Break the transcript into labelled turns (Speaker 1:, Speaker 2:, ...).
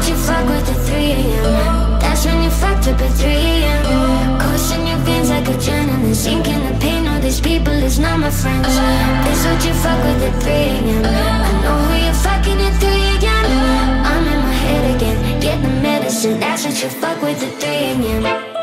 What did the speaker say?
Speaker 1: what you fuck with at 3 a.m. That's when you fucked up at 3 a.m. Coursing your veins like a adrenaline, sinking the pain. All these people is not my friends. This what you fuck with at 3 a.m. I know who you're fucking at 3 a.m. I'm in my head again, get the medicine. That's what you fuck with at 3 a.m.